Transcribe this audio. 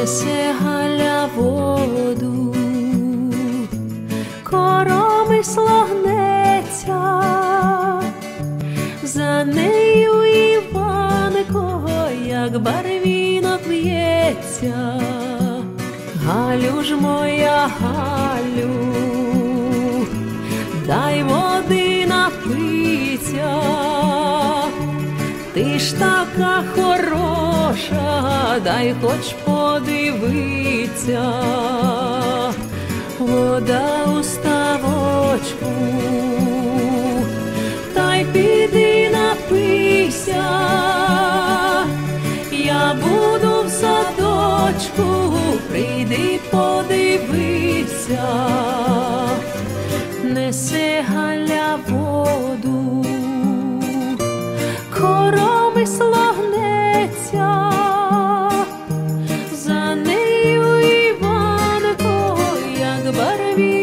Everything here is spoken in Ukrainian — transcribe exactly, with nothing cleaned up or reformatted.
несе Галя воду, коромисло гнеться, за нею Іванко, як барвінок в'ється. Галю ж моя, Галю, дай води напиться, ти ж така хороша, дай хоч подивиться. Вода у ставочку, та й піди напийся, я буду в садочку, прийди подивися. Несе Галя воду, коромисло гнеться, за нею Іванко, як барвінок